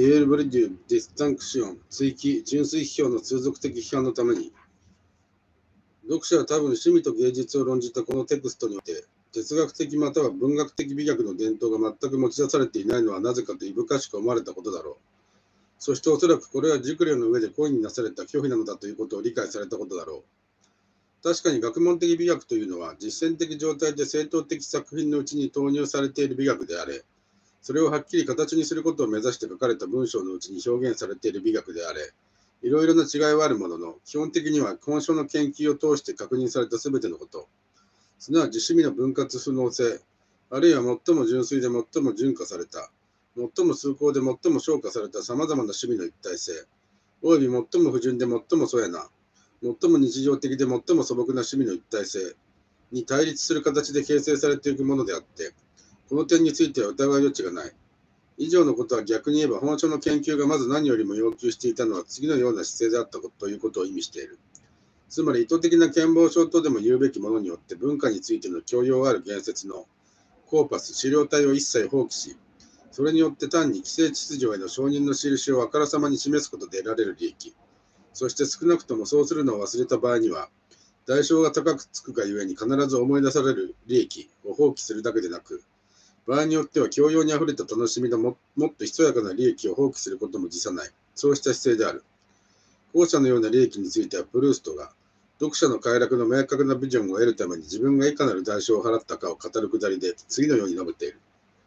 デュエルブリデュ・ディスタンクション、追記、純粋批評の通俗的批判のために、読者は多分趣味と芸術を論じたこのテクストにおいて、哲学的または文学的美学の伝統が全く持ち出されていないのはなぜかといぶかしく思われたことだろう。そしておそらくこれは熟慮の上で故意になされた拒否なのだということを理解されたことだろう。確かに学問的美学というのは実践的状態で正統的作品のうちに投入されている美学であれ、それをはっきり形にすることを目指して書かれた文章のうちに表現されている美学であれ、いろいろな違いはあるものの、基本的には根書の研究を通して確認されたすべてのこと、すなわち趣味の分割不能性、あるいは最も純粋で最も純化された、最も崇高で最も昇華されたさまざまな趣味の一体性、および最も不純で最も粗野な、最も日常的で最も素朴な趣味の一体性に対立する形で形成されていくものであって、この点については疑う余地がない。以上のことは逆に言えば本書の研究がまず何よりも要求していたのは次のような姿勢であったということを意味している。つまり意図的な権謀症とでも言うべきものによって文化についての教養ある言説のコーパス、資料体を一切放棄し、それによって単に既成秩序への承認の印をあからさまに示すことで得られる利益、そして少なくともそうするのを忘れた場合には、代償が高くつくがゆえに必ず思い出される利益を放棄するだけでなく、場合によっては教養にあふれた楽しみのもっとひそやかな利益を放棄することも辞さない、そうした姿勢である。後者のような利益についてはプルーストが、読者の快楽の明確なビジョンを得るために自分がいかなる代償を払ったかを語るくだりで次のように述べている。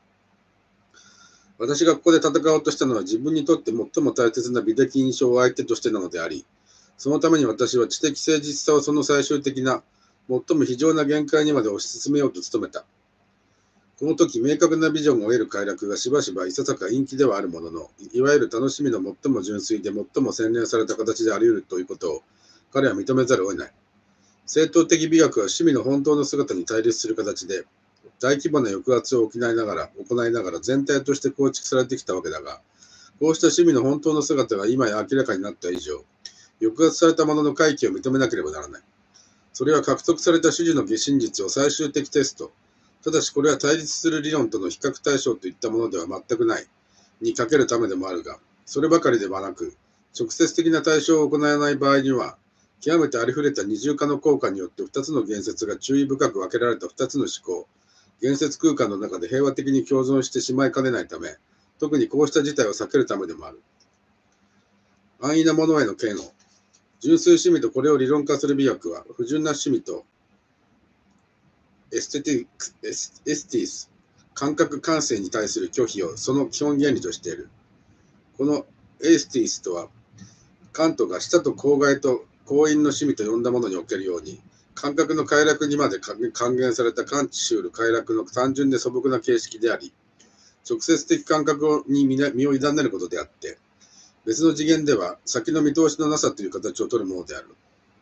私がここで戦おうとしたのは自分にとって最も大切な美的印象を相手としてなのであり、そのために私は知的誠実さをその最終的な、最も非常な限界にまで推し進めようと努めた。この時、明確なビジョンを得る快楽がしばしばいささか陰気ではあるものの、いわゆる楽しみの最も純粋で最も洗練された形であり得るということを彼は認めざるを得ない。正統的美学は趣味の本当の姿に対立する形で、大規模な抑圧を行いながら全体として構築されてきたわけだが、こうした趣味の本当の姿が今や明らかになった以上、抑圧されたものの回帰を認めなければならない。それは獲得された種々の真実を最終的テスト、ただしこれは対立する理論との比較対象といったものでは全くない、にかけるためでもあるが、そればかりではなく、直接的な対象を行わない場合には、極めてありふれた二重化の効果によって2つの言説が注意深く分けられた2つの思考、言説空間の中で平和的に共存してしまいかねないため、特にこうした事態を避けるためでもある。安易なものへの嫌悪。純粋趣味とこれを理論化する美学は、不純な趣味とエスティス、感覚感性に対する拒否をその基本原理としている。このエスティスとは、カントが舌と口外と口韻の趣味と呼んだものにおけるように、感覚の快楽にまで還元された感知しうる快楽の単純で素朴な形式であり、直接的感覚に身を委ねることであって、別の次元では先の見通しのなさという形を取るものである。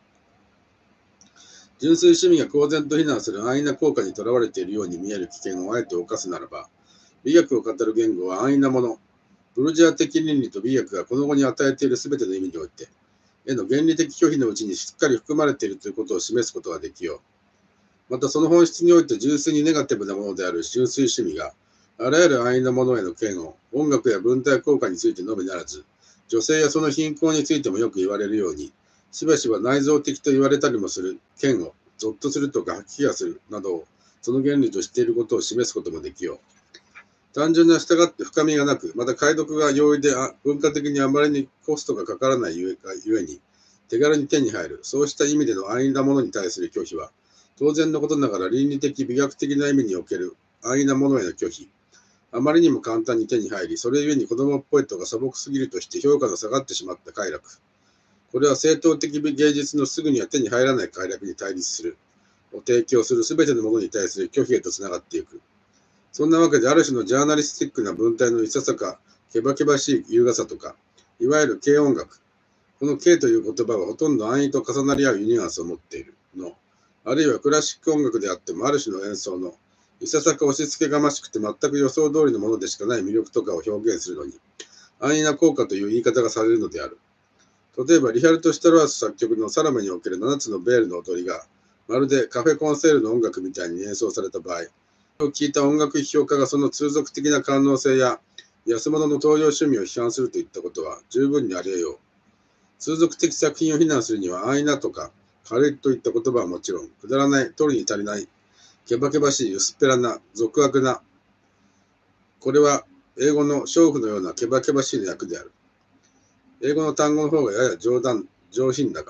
純粋趣味が公然と非難する安易な効果にとらわれているように見える危険をあえて犯すならば、美学を語る言語は安易なもの、ブルジャー的倫理と美学がこの後に与えているすべての意味において、への原理的拒否のうちにしっかり含まれているということを示すことができよう。またその本質において純粋にネガティブなものである純粋趣味が、あらゆる安易なものへの嫌悪、音楽や文体効果についてのみならず、女性やその貧困についてもよく言われるように、しばしば内臓的と言われたりもする嫌悪、ゾッとするとか吐き気がするなどをその原理としていることを示すこともできよう。単純な従って深みがなく、また解読が容易で文化的にあまりにコストがかからないゆえに、手軽に手に入る、そうした意味での安易なものに対する拒否は、当然のことながら倫理的美学的な意味における安易なものへの拒否、あまりにも簡単に手に入り、それゆえに子供っぽいとか素朴すぎるとして評価が下がってしまった快楽。これは正統的芸術のすぐには手に入らない快楽に対立する、を提供するすべてのものに対する拒否へとつながっていく。そんなわけで、ある種のジャーナリスティックな文体のいささかけばけばしい優雅さとか、いわゆる軽音楽。この軽という言葉はほとんど安易と重なり合うニュアンスを持っているの。あるいはクラシック音楽であってもある種の演奏のいささか押し付けがましくて全く予想通りのものでしかない魅力とかを表現するのに、安易な効果という言い方がされるのである。例えば、リヒャルト・シュトラウス作曲のサラメにおける7つのベールの踊りが、まるでカフェコンセールの音楽みたいに演奏された場合、それを聞いた音楽批評家がその通俗的な官能性や安物の東洋趣味を批判するといったことは十分にあり得よう。通俗的作品を非難するには安易なとか軽いといった言葉はもちろん、くだらない、取るに足りない、けばけばしい、薄っぺらな、俗悪な、これは英語の娼婦のようなけばけばしいの訳である。英語の単語の方がやや上品だが、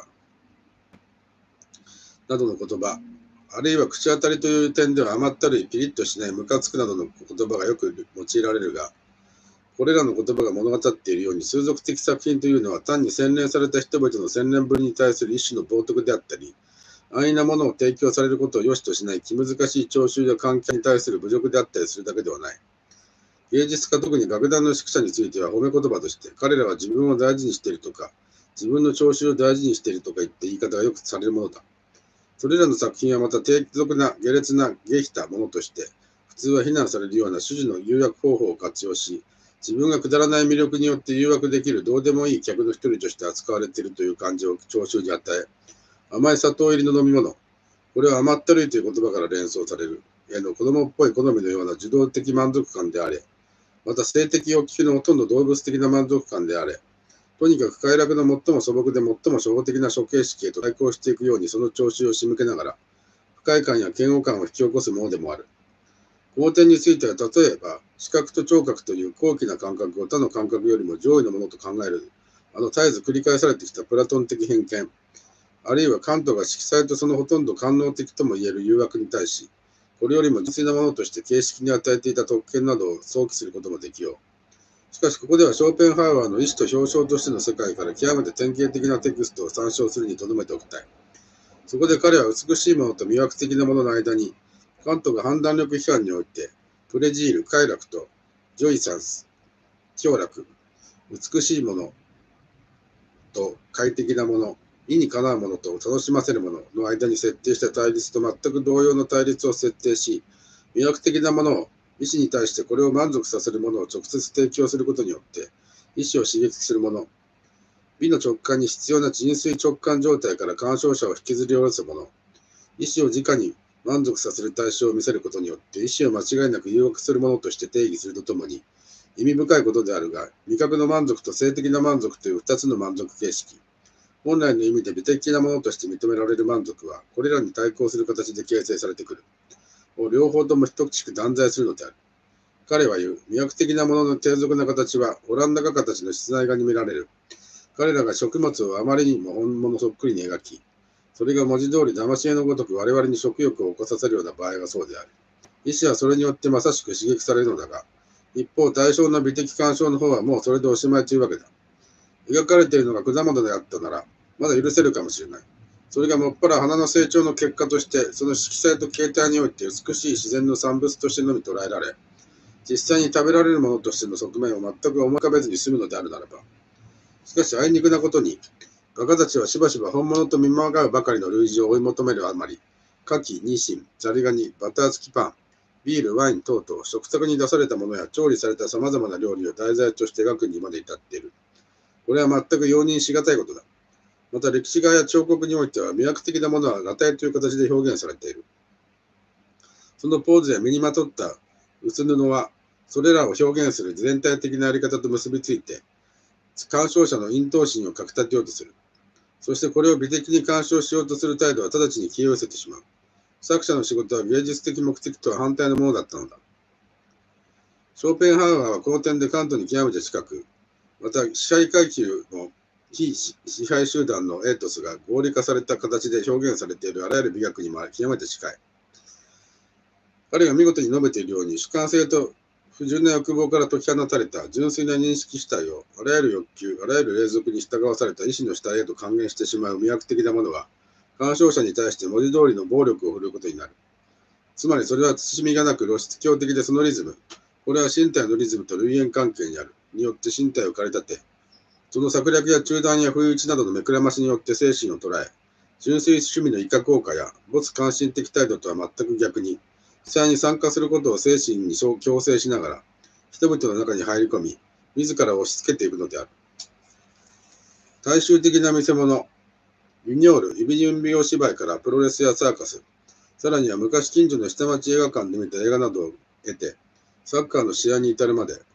などの言葉、あるいは口当たりという点では甘ったるい、ピリッとしない、ムカつくなどの言葉がよく用いられるが、これらの言葉が物語っているように、通俗的作品というのは単に洗練された人々の洗練ぶりに対する一種の冒涜であったり、安易なものを提供されることを良しとしない気難しい聴衆や観客に対する侮辱であったりするだけではない。芸術家、特に楽団の指揮者については褒め言葉として、彼らは自分を大事にしているとか、自分の聴衆を大事にしているとか言って言い方がよくされるものだ。それらの作品はまた低俗な下劣な下品ものとして、普通は非難されるような種々の誘惑方法を活用し、自分がくだらない魅力によって誘惑できるどうでもいい客の一人として扱われているという感じを聴衆に与え、甘い砂糖入りの飲み物、これは甘ったるいという言葉から連想される、子供っぽい好みのような受動的満足感であれ、また性的欲求のほとんど動物的な満足感であれ、とにかく快楽の最も素朴で最も初歩的な諸形式へと対抗していくようにその聴衆を仕向けながら、不快感や嫌悪感を引き起こすものでもある。この点については、例えば、視覚と聴覚という高貴な感覚を他の感覚よりも上位のものと考える、絶えず繰り返されてきたプラトン的偏見、あるいはカントが色彩とそのほとんど官能的ともいえる誘惑に対し、これよりも純粋なものとして形式に与えていた特権などを想起することもできよう。しかし、ここではショーペンハウアーの意思と表彰としての世界から極めて典型的なテクストを参照するにとどめておきたい。そこで彼は美しいものと魅惑的なものの間に、カントが判断力批判において、プレジール、快楽とジョイサンス、享楽、美しいものと快適なもの、意にかなうものと楽しませるものの間に設定した対立と全く同様の対立を設定し、魅惑的なものを意思に対してこれを満足させるものを直接提供することによって、意思を刺激するもの、美の直感に必要な純粋直感状態から鑑賞者を引きずり下ろすもの、意思を直に満足させる対象を見せることによって、意思を間違いなく誘惑するものとして定義するとともに、意味深いことであるが、味覚の満足と性的な満足という2つの満足形式、本来の意味で美的なものとして認められる満足は、これらに対抗する形で形成されてくる。を両方とも等しく断罪するのである。彼は言う、魅惑的なものの低俗な形は、オランダ画家たちの室内画に見られる。彼らが食物をあまりにも本物そっくりに描き、それが文字通り騙し絵のごとく我々に食欲を起こさせるような場合がそうである。意思はそれによってまさしく刺激されるのだが、一方対象の美的鑑賞の方はもうそれでおしまいというわけだ。描かれているのが果物であったなら、まだ許せるかもしれない。それがもっぱら花の成長の結果として、その色彩と形態において美しい自然の産物としてのみ捉えられ、実際に食べられるものとしての側面を全く思い浮かべずに済むのであるならば。しかし、あいにくなことに、画家たちはしばしば本物と見まがうばかりの類似を追い求めるあまり、牡蠣、ニシン、ザリガニ、バター付きパン、ビール、ワイン等々、食卓に出されたものや調理された様々な料理を題材として描くにまで至っている。これは全く容認しがたいことだ。また歴史画や彫刻においては魅惑的なものは裸体という形で表現されている。そのポーズや身にまとった薄布は、それらを表現する全体的なやり方と結びついて、鑑賞者の陰頭心をかき立てようとする。そしてこれを美的に鑑賞しようとする態度は直ちに消え失せてしまう。作者の仕事は芸術的目的とは反対のものだったのだ。ショーペンハウアーはこの点でカントに極めて近く、また支配階級の非支配集団のエイトスが合理化された形で表現されているあらゆる美学にも極めて近い。彼が見事に述べているように、主観性と不純な欲望から解き放たれた純粋な認識主体をあらゆる欲求、あらゆる霊俗に従わされた意志の主体へと還元してしまう魅惑的なものは、鑑賞者に対して文字通りの暴力を振るうことになる。つまりそれは慎みがなく露出狂的でそのリズム、これは身体のリズムと類縁関係にある、によって身体を駆り立て、その策略や中断や不意打ちなどの目くらましによって精神を捉え、純粋趣味の威嚇効果や没関心的態度とは全く逆に、被災に参加することを精神に強制しながら、人々の中に入り込み、自ら押し付けていくのである。大衆的な見せ物、ユニョール、指準備用芝居からプロレスやサーカス、さらには昔近所の下町映画館で見た映画などを得て、サッカーの試合に至るまで、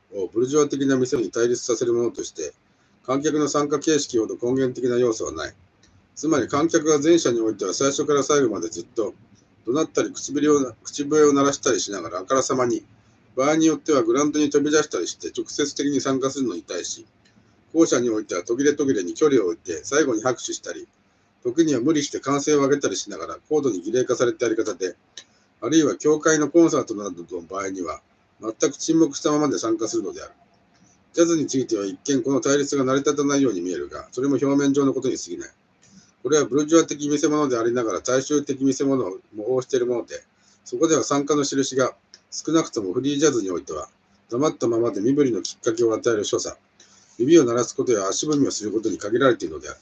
をブルジョア的な店に対立させるものとして、観客の参加形式ほど根源的な要素はない。つまり観客が前者においては最初から最後までずっと怒鳴ったり口笛を鳴らしたりしながらあからさまに、場合によってはグラウンドに飛び出したりして直接的に参加するのに対し、後者においては途切れ途切れに距離を置いて最後に拍手したり、時には無理して歓声を上げたりしながら高度に儀礼化されたやり方で、あるいは教会のコンサートなどの場合には全く沈黙したままで参加するのである。ジャズについては一見この対立が成り立たないように見えるが、それも表面上のことに過ぎない。これはブルジョア的見せ物でありながら大衆的見せ物を模倣しているもので、そこでは参加の印が少なくともフリージャズにおいては黙ったままで身振りのきっかけを与える所作、指を鳴らすことや足踏みをすることに限られているのである。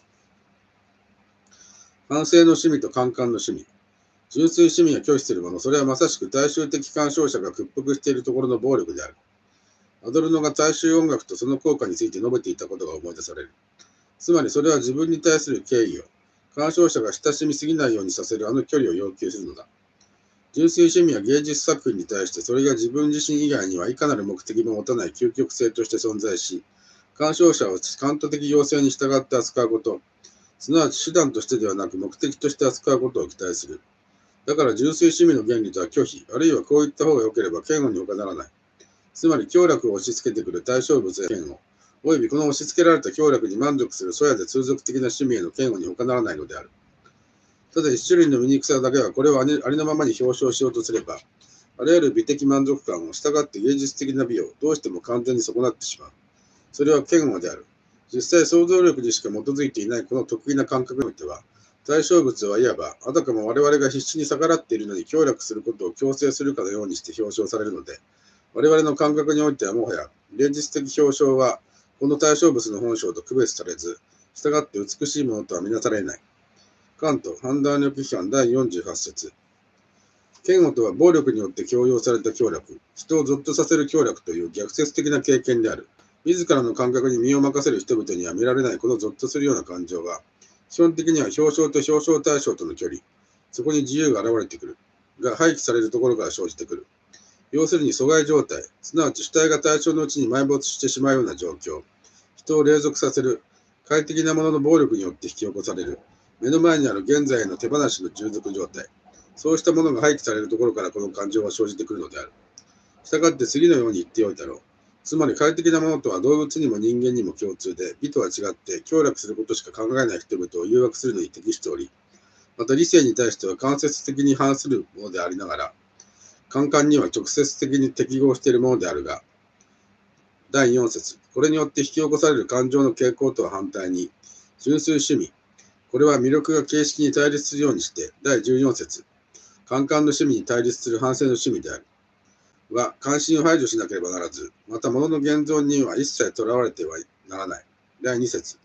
反省の趣味と侃々の趣味。純粋趣味を拒否するもの、それはまさしく大衆的鑑賞者が屈服しているところの暴力である。アドルノが大衆音楽とその効果について述べていたことが思い出される。つまりそれは自分に対する敬意を、鑑賞者が親しみすぎないようにさせるあの距離を要求するのだ。純粋趣味は芸術作品に対してそれが自分自身以外にはいかなる目的も持たない究極性として存在し、鑑賞者をカント的要請に従って扱うこと、すなわち手段としてではなく目的として扱うことを期待する。だから純粋趣味の原理とは拒否、あるいはこういった方が良ければ嫌悪に他ならない。つまり享楽を押し付けてくる対象物へ嫌悪、およびこの押し付けられた享楽に満足する粗野で通俗的な趣味への嫌悪に他ならないのである。ただ一種類の醜さだけはこれをありのままに表彰しようとすれば、あらゆる美的満足感を従って芸術的な美をどうしても完全に損なってしまう。それは嫌悪である。実際想像力にしか基づいていないこの得意な感覚においては、対象物はいわば、あたかも我々が必死に逆らっているのに享楽することを強制するかのようにして表彰されるので、我々の感覚においてはもはや、芸術的表彰は、この対象物の本性と区別されず、従って美しいものとは見なされない。カント、判断力批判第48節。嫌悪とは暴力によって強要された享楽、人をゾッとさせる享楽という逆説的な経験である。自らの感覚に身を任せる人々には見られないこのゾッとするような感情は、基本的には表彰と表彰対象との距離、そこに自由が現れてくる、が廃棄されるところから生じてくる。要するに阻害状態、すなわち主体が対象のうちに埋没してしまうような状況、人を隷属させる、快適なものの暴力によって引き起こされる、目の前にある現在への手放しの従属状態、そうしたものが廃棄されるところからこの感情は生じてくるのである。したがって次のように言っておいたろう。つまり快適なものとは動物にも人間にも共通で、美とは違って享楽することしか考えない人々を誘惑するのに適しており、また理性に対しては間接的に反するものでありながら、侃々には直接的に適合しているものであるが、第4節、これによって引き起こされる感情の傾向とは反対に、純粋趣味、これは魅力が形式に対立するようにして、第14節、侃々の趣味に対立する反省の趣味である。は関心を排除しなければならず、また物の現存には一切とらわれてはならない。第2節。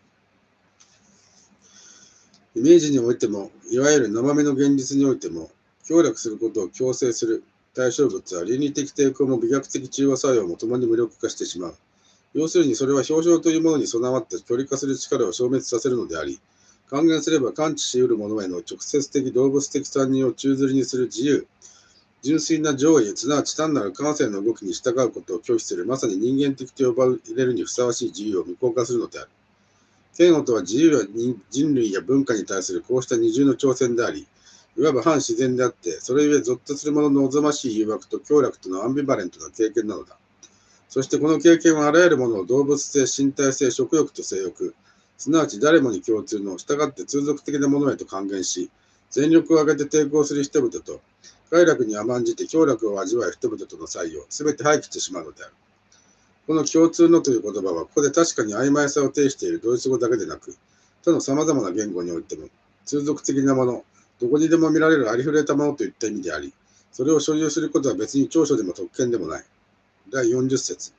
イメージにおいても、いわゆる生身の現実においても、享楽することを強制する対象物は倫理的抵抗も美学的中和作用も共に無力化してしまう。要するにそれは表彰というものに備わった距離化する力を消滅させるのであり、還元すれば感知し得るものへの直接的動物的参入を宙づりにする自由、純粋な上位、すなわち単なる感性の動きに従うことを拒否する、まさに人間的と呼ばれるにふさわしい自由を無効化するのである。嫌悪とは自由や人類や文化に対するこうした二重の挑戦であり、いわば反自然であって、それゆえゾッとする者のおぞましい誘惑と享楽とのアンビバレントな経験なのだ。そしてこの経験はあらゆるものを動物性、身体性、食欲と性欲、すなわち誰もに共通の従って通俗的なものへと還元し、全力を挙げて抵抗する人々と、快楽に甘んじて享楽を味わう人々との差異をすべて廃棄してしまうのである。この共通のという言葉は、ここで確かに曖昧さを呈しているドイツ語だけでなく、他の様々な言語においても、通俗的なもの、どこにでも見られるありふれたものといった意味であり、それを所有することは別に長所でも特権でもない。第40節。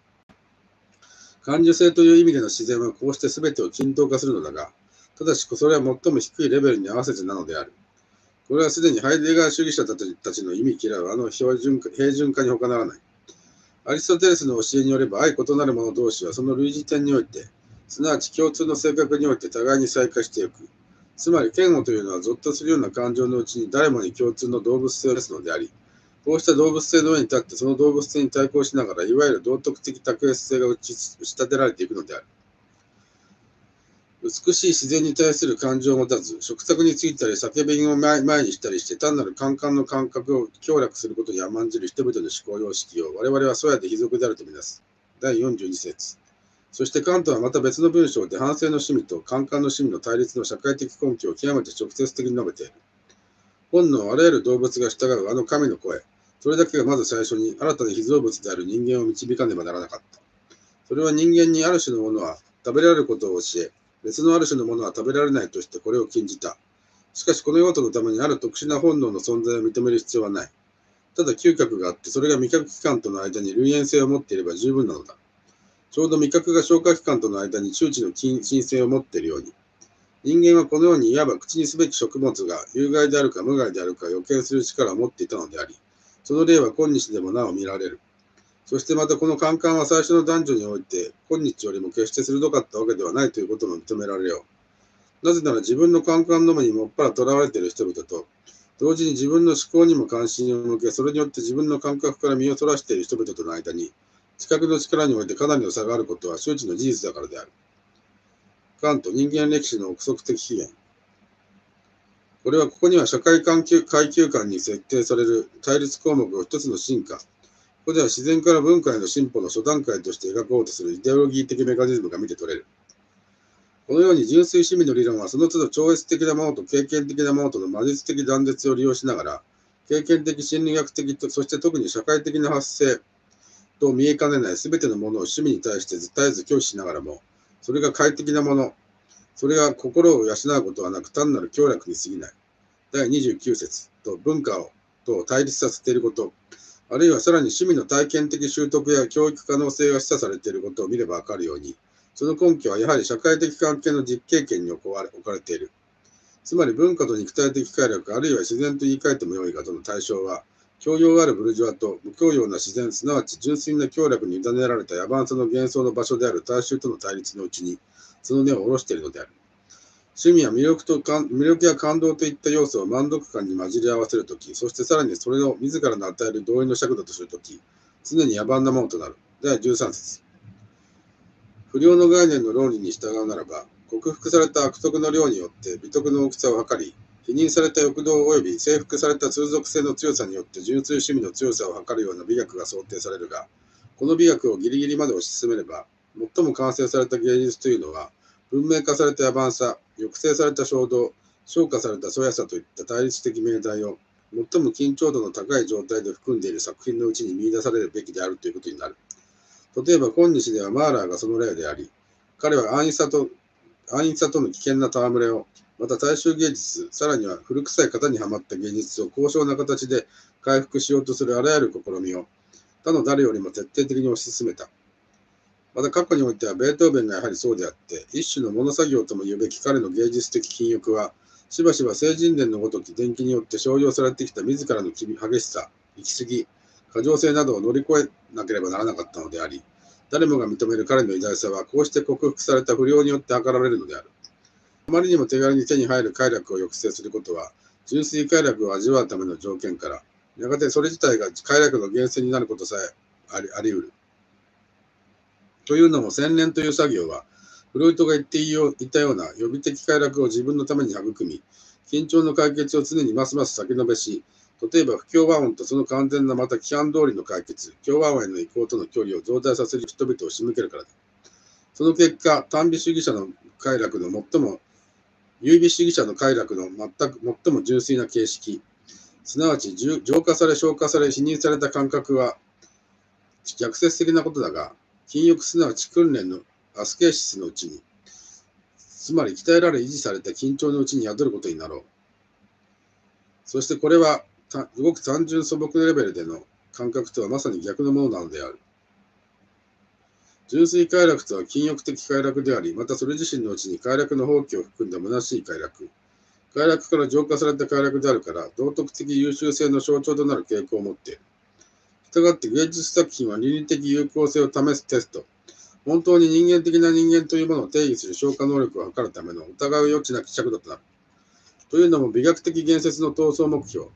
感受性という意味での自然はこうして全てを均等化するのだが、ただしそれは最も低いレベルに合わせてなのである。これはすでにハイデガー主義者たちの意味嫌うあの平準化に他ならない。アリストテレスの教えによれば相異なる者同士はその類似点において、すなわち共通の性格において互いに再化していく。つまり嫌悪というのはゾッとするような感情のうちに誰もに共通の動物性をですのであり、 こうした動物性の上に立ってその動物性に対抗しながら、いわゆる道徳的卓越性が打ち立てられていくのである。美しい自然に対する感情を持たず、食卓についたり叫びを前にしたりして、単なる感覚の感覚を享楽することに甘んじる人々の思考様式を我々はそうやって卑俗であるとみなす。第42節。そしてカントはまた別の文章で反省の趣味と感官の趣味の対立の社会的根拠を極めて直接的に述べている。本能あらゆる動物が従うあの神の声、それだけがまず最初に新たな被造物である人間を導かねばならなかった。それは人間にある種のものは食べられることを教え、別のある種のものは食べられないとしてこれを禁じた。しかしこの用途のためにある特殊な本能の存在を認める必要はない。ただ嗅覚があって、それが味覚器官との間に類縁性を持っていれば十分なのだ。ちょうど味覚が消化器官との間に周知の近親性を持っているように、人間はこのようにいわば口にすべき食物が有害であるか無害であるか予見する力を持っていたのであり、その例は今日でもなお見られる。そしてまたこの感官は最初の男女において今日よりも決して鋭かったわけではないということも認められよう。なぜなら自分の感官のみにもっぱら囚われている人々と、同時に自分の思考にも関心を向け、それによって自分の感覚から身をそらしている人々との間に、知覚の力においてかなりの差があることは周知の事実だからである。カント、人間歴史の憶測的起源。これはここには社会階級間に設定される対立項目を一つの進化、ここでは自然から文化への進歩の初段階として描こうとするイデオロギー的メカニズムが見て取れる。このように純粋趣味の理論はその都度超越的なものと経験的なものとの魔術的断絶を利用しながら、経験的心理学的と、そして特に社会的な発生と見えかねないすべてのものを趣味に対して絶えず拒否しながらも、それが快適なもの、それが心を養うことはなく単なる享楽に過ぎない。第29節と文化をと対立させていること、あるいはさらに趣味の体験的習得や教育可能性が示唆されていることを見ればわかるように、その根拠はやはり社会的関係の実経験に置かれている。つまり文化と肉体的快楽、あるいは自然と言い換えてもよいがとの対象は、教養あるブルジョワと無教養な自然、すなわち純粋な享楽に委ねられた野蛮さの幻想の場所である大衆との対立のうちに、その根を下ろしているのである。趣味や魅力や感動といった要素を満足感に混じり合わせるとき、そしてさらにそれを自らの与える同意の尺度とするとき、常に野蛮なものとなる。第13節。不良の概念の論理に従うならば、克服された悪徳の量によって美徳の大きさを測り、否認された欲動及び征服された通俗性の強さによって純粋趣味の強さを測るような美学が想定されるが、この美学をギリギリまで推し進めれば、最も完成された芸術というのは、文明化された野蛮さ、抑制された衝動、昇華された粗やさといった対立的命題を、最も緊張度の高い状態で含んでいる作品のうちに見出されるべきであるということになる。例えば今日ではマーラーがその例であり、彼は安易さとの危険な戯れを、また大衆芸術、さらには古臭い型にはまった芸術を高尚な形で回復しようとするあらゆる試みを、他の誰よりも徹底的に推し進めた。また過去においてはベートーベンがやはりそうであって、一種の物作業とも言うべき彼の芸術的禁欲は、しばしば聖人伝のごとき伝記によって商用されてきた自らの激しさ、行き過ぎ、過剰性などを乗り越えなければならなかったのであり、誰もが認める彼の偉大さはこうして克服された不良によって図られるのである。あまりにも手軽に手に入る快楽を抑制することは、純粋快楽を味わうための条件から、やがてそれ自体が快楽の源泉になることさえあり得る。というのも洗練という作業は、フロイトが言ったような予備的快楽を自分のために育み、緊張の解決を常にますます先延べし、例えば不協和音とその完全なまた規範通りの解決、協和音への移行との距離を増大させる人々を仕向けるからだ。その結果、単美主義者の快楽の優美主義者の快楽の最も純粋な形式、すなわち浄化され消化され否認された感覚は逆説的なことだが、禁欲すなわち訓練のアスケーシスのうちに、つまり鍛えられ維持された緊張のうちに宿ることになろう。そしてこれはごく単純素朴なレベルでの感覚とはまさに逆のものなのである。純粋快楽とは禁欲的快楽であり、またそれ自身のうちに快楽の放棄を含んだ虚しい快楽。快楽から浄化された快楽であるから、道徳的優秀性の象徴となる傾向を持っている。したがって芸術作品は倫理的有効性を試すテスト。本当に人間的な人間というものを定義する消化能力を図るための疑う余地なき尺度となる。というのも美学的言説の闘争目標、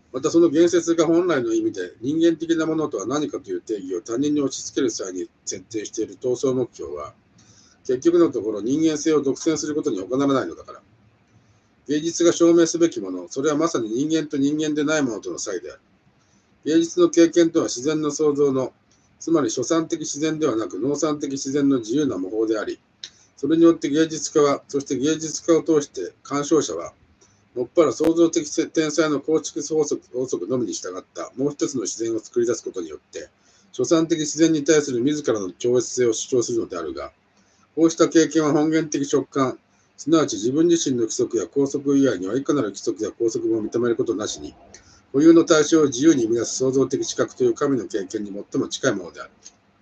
またその言説が本来の意味で人間的なものとは何かという定義を他人に押し付ける際に設定している闘争目標は、結局のところ人間性を独占することに他ならないのだから。芸術が証明すべきもの、それはまさに人間と人間でないものとの差異である。芸術の経験とは自然の創造の、つまり初産的自然ではなく農産的自然の自由な模倣であり、それによって芸術家は、そして芸術家を通して鑑賞者は、もっぱら創造的天才の構築法則のみに従ったもう一つの自然を作り出すことによって、初産的自然に対する自らの超越性を主張するのであるが、こうした経験は本源的直感、すなわち自分自身の規則や拘束以外にはいかなる規則や拘束も認めることなしに、固有の対象を自由に生み出す創造的知覚という神の経験に最も近いものである。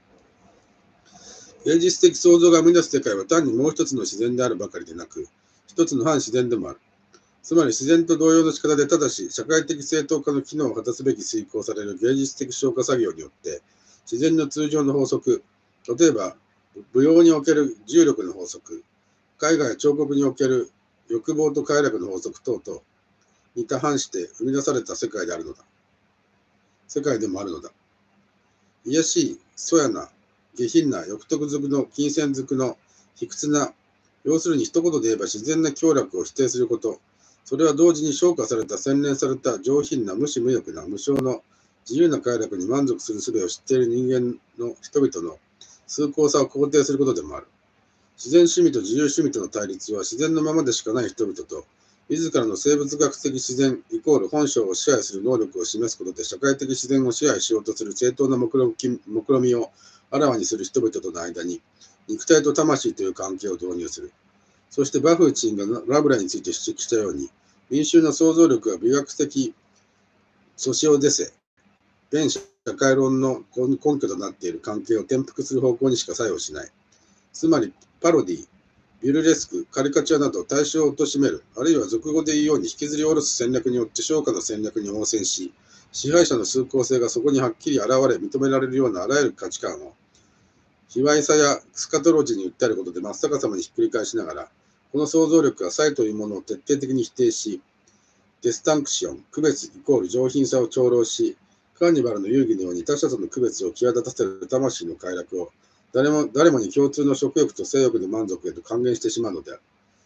芸術的創造が生み出す世界は単にもう一つの自然であるばかりでなく、一つの反自然でもある。つまり自然と同様の仕方で、ただし社会的正当化の機能を果たすべき遂行される芸術的消化作業によって、自然の通常の法則、例えば舞踊における重力の法則、絵画や彫刻における欲望と快楽の法則等々に他反して生み出された世界であるのだ。世界でもあるのだ。卑しい、そやな、下品な、欲得族の、金銭族の、卑屈な、要するに一言で言えば自然な享楽を否定すること、それは同時に昇華された、洗練された、上品な、無私無欲な、無償の、自由な快楽に満足する術を知っている人間の人々の崇高さを肯定することでもある。自然趣味と自由趣味との対立は、自然のままでしかない人々と、自らの生物学的自然イコール本性を支配する能力を示すことで社会的自然を支配しようとする正当な目論みをあらわにする人々との間に肉体と魂という関係を導入する。そしてバフーチンがラブラについて指摘したように、民衆の想像力は美学的ソシオデセ、弁社会論の根拠となっている関係を転覆する方向にしか作用しない。つまりパロディ、ビュルレスク、カリカチュアなど対象を貶める、あるいは俗語で言うように引きずり下ろす戦略によって昇華の戦略に応戦し、支配者の崇高性がそこにはっきり現れ認められるようなあらゆる価値観を、卑猥さやスカトロジーに訴えることで真っ逆さまにひっくり返しながら、この想像力は才というものを徹底的に否定し、デスタンクション、区別イコール上品さを長老し、カーニバルの遊戯のように他者との区別を際立たせる魂の快楽を、誰もに共通の食欲と性欲の満足へと還元してしまうのである。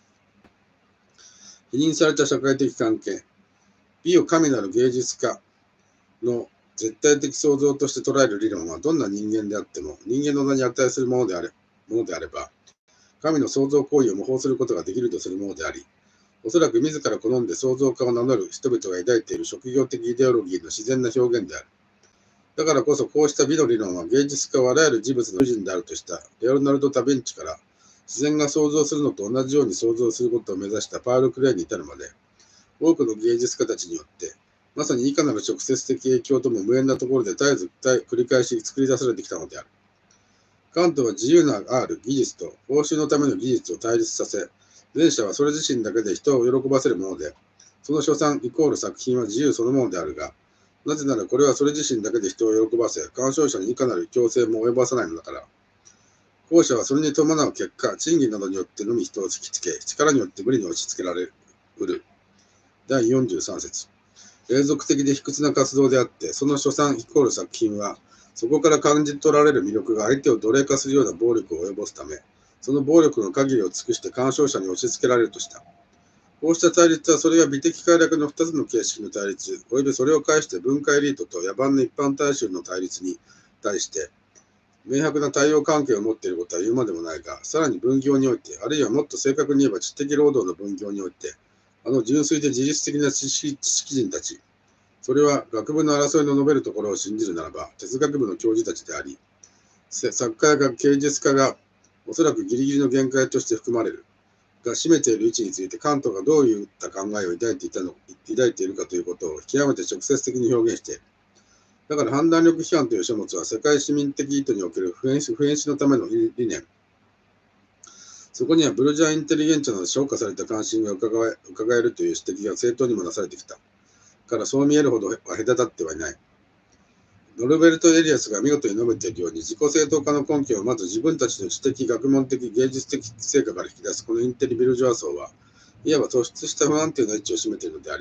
否認された社会的関係、美を神なる芸術家の絶対的創造として捉える理論は、どんな人間であっても人間の名に値するものであれば、神の創造行為を模倣することができるとするものであり、おそらく自ら好んで創造家を名乗る人々が抱いている職業的イデオロギーの自然な表現である。だからこそこうした美の理論は芸術家はあらゆる事物の主人であるとしたレオナルド・ダ・ヴィンチから自然が創造するのと同じように創造することを目指したパール・クレイに至るまで、多くの芸術家たちによってまさにいかなる直接的影響とも無縁なところで絶えず繰り返し作り出されてきたのである。カントは自由な技術と報酬のための技術を対立させ、前者はそれ自身だけで人を喜ばせるもので、その所産イコール作品は自由そのものであるが、なぜならこれはそれ自身だけで人を喜ばせ、鑑賞者にいかなる強制も及ばさないのだから。後者はそれに伴う結果、賃金などによってのみ人を突きつけ、力によって無理に押し付けられる。第43節。永続的で卑屈な活動であって、その所産イコール作品は、そこから感じ取られる魅力が相手を奴隷化するような暴力を及ぼすため、その暴力の限りを尽くして鑑賞者に押し付けられるとした。こうした対立は、それが美的快楽の2つの形式の対立、およびそれを介して文化エリートと野蛮の一般大衆の対立に対して、明白な対応関係を持っていることは言うまでもないが、さらに分業において、あるいはもっと正確に言えば知的労働の分業において、純粋で自律的な知識人たち、それは学部の争いの述べるところを信じるならば、哲学部の教授たちであり、作家や芸術家がおそらくギリギリの限界として含まれる。が占めている位置についてカントがどういった考えを抱いているかということを極めて直接的に表現している。だから判断力批判という書物は世界市民的意図における普遍史のための理念。そこにはブルジャーインテリゲンチャの昇華された関心が伺えるという指摘が正当にもなされてきた。からそう見えるほどは隔たってはいない。ノルベルト・エリアスが見事に述べているように、自己正当化の根拠をまず自分たちの知的、学問的、芸術的成果から引き出すこのインテリビルジョア層は、いわば突出した不安定な位置を占めているのであり、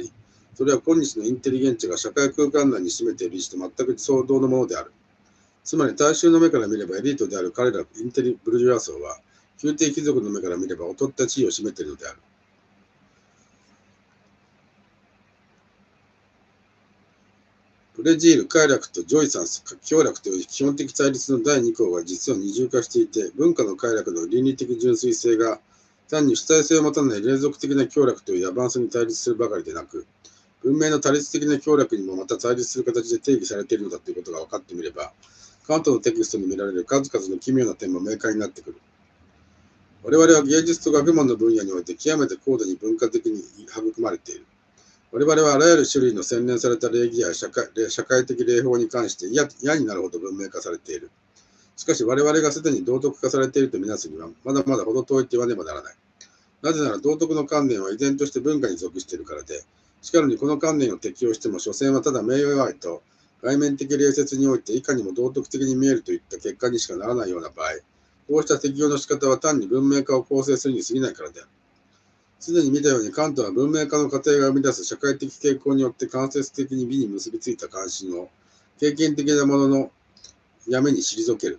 それは今日のインテリゲンチャが社会空間内に占めている位置と全く相同のものである。つまり大衆の目から見ればエリートである彼らインテリブルジョア層は、宮廷貴族の目から見れば劣った地位を占めているのである。プレジール、快楽とジョイサンス、享楽という基本的対立の第2項が実は二重化していて、文化の快楽の倫理的純粋性が単に主体性を持たない連続的な享楽という野蛮さに対立するばかりでなく、文明の多律的な享楽にもまた対立する形で定義されているのだということが分かってみれば、カントのテキストに見られる数々の奇妙な点も明快になってくる。我々は芸術と学問の分野において極めて高度に文化的に育まれている。我々はあらゆる種類の洗練された礼儀や社会的礼法に関して嫌になるほど文明化されている。しかし我々がすでに道徳化されているとみなすにはまだまだ程遠いと言わねばならない。なぜなら道徳の観念は依然として文化に属しているからで、しかるにこの観念を適用しても所詮はただ名誉愛と外面的礼節においていかにも道徳的に見えるといった結果にしかならないような場合、こうした適用の仕方は単に文明化を構成するに過ぎないからである。すでに見たようにカントは文明化の過程が生み出す社会的傾向によって間接的に美に結びついた関心を経験的なもののやめに退ける。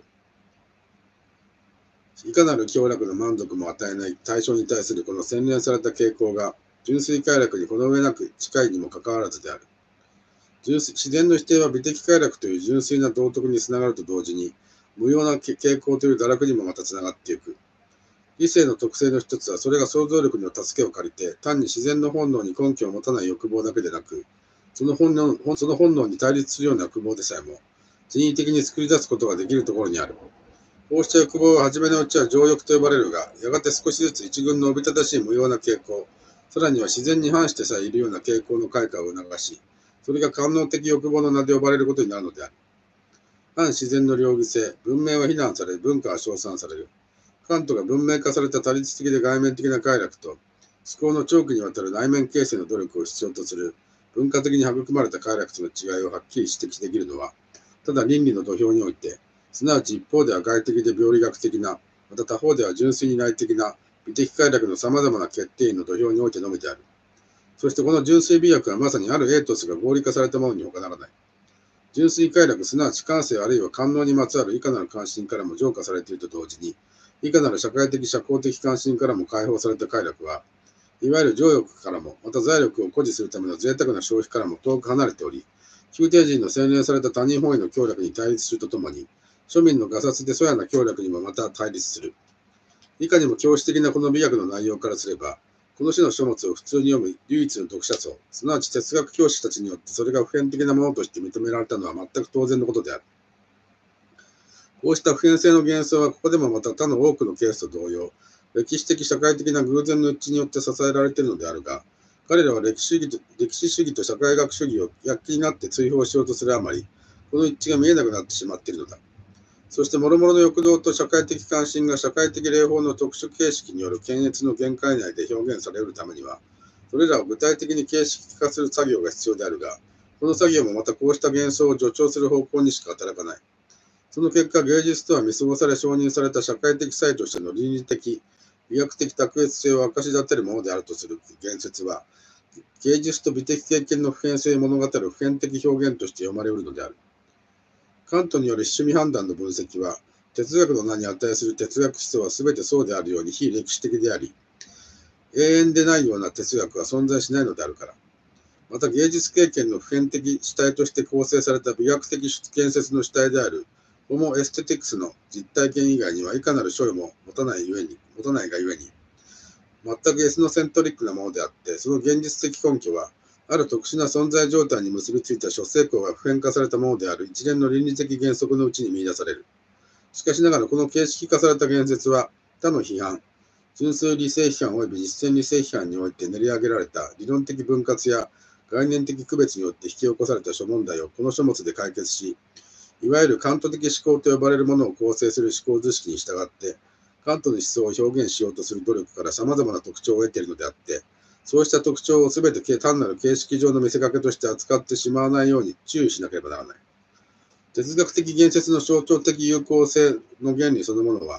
いかなる享楽の満足も与えない対象に対するこの洗練された傾向が純粋快楽にこの上なく近いにもかかわらずである。自然の否定は美的快楽という純粋な道徳につながると同時に、無用な傾向という堕落にもまたつながっていく。理性の特性の一つは、それが想像力の助けを借りて、単に自然の本能に根拠を持たない欲望だけでなく、その本能に対立するような欲望でさえも、人為的に作り出すことができるところにある。こうした欲望は初めのうちは情欲と呼ばれるが、やがて少しずつ一群のおびただしい無用な傾向、さらには自然に反してさえいるような傾向の開花を促し、それが官能的欲望の名で呼ばれることになるのである。反自然の両義性、文明は非難され、文化は称賛される。カントが文明化された多律的で外面的な快楽と、思考の長期にわたる内面形成の努力を必要とする文化的に育まれた快楽との違いをはっきり指摘できるのは、ただ倫理の土俵において、すなわち一方では外的で病理学的な、また他方では純粋に内的な美的快楽の様々な決定因の土俵においてのみである。そしてこの純粋美学はまさにあるエイトスが合理化されたものに他ならない。純粋快楽、すなわち感性あるいは官能にまつわるいかなる関心からも浄化されていると同時に、いかなる社会的社交的関心からも解放された快楽は、いわゆる情欲からも、また財力を誇示するための贅沢な消費からも遠く離れており、宮廷人の洗練された他人本位の享楽に対立するとともに、庶民のガサツでそやな享楽にもまた対立する。いかにも教師的なこの美学の内容からすれば、この種の書物を普通に読む唯一の読者層、すなわち哲学教師たちによってそれが普遍的なものとして認められたのは全く当然のことである。こうした普遍性の幻想はここでもまた他の多くのケースと同様、歴史的社会的な偶然の一致によって支えられているのであるが、彼らは歴史主義と社会学主義を躍起になって追放しようとするあまり、この一致が見えなくなってしまっているのだ。そして諸々の欲動と社会的関心が社会的礼法の特殊形式による検閲の限界内で表現されるためには、それらを具体的に形式化する作業が必要であるが、この作業もまたこうした幻想を助長する方向にしか働かない。その結果、芸術とは見過ごされ承認された社会的際としての倫理的、美学的卓越性を明かし立てるものであるとする言説は、芸術と美的経験の普遍性を物語る普遍的表現として読まれうるのである。カントによる趣味判断の分析は、哲学の名に値する哲学思想は全てそうであるように非歴史的であり、永遠でないような哲学は存在しないのであるから。また芸術経験の普遍的主体として構成された美学的建設の主体であるホモエステティクスの実体験以外にはいかなる所有も持たないがゆえに、全くエスノセントリックなものであって、その現実的根拠は、ある特殊な存在状態に結びついた諸成功が普遍化されたものである一連の倫理的原則のうちに見出される。しかしながらこの形式化された言説は、他の批判、純粋理性批判及び実践理性批判において練り上げられた理論的分割や概念的区別によって引き起こされた諸問題をこの書物で解決し、いわゆるカント的思考と呼ばれるものを構成する思考図式に従って、カントの思想を表現しようとする努力から様々な特徴を得ているのであって、そうした特徴をすべて単なる形式上の見せかけとして扱ってしまわないように注意しなければならない。哲学的言説の象徴的有効性の原理そのものは、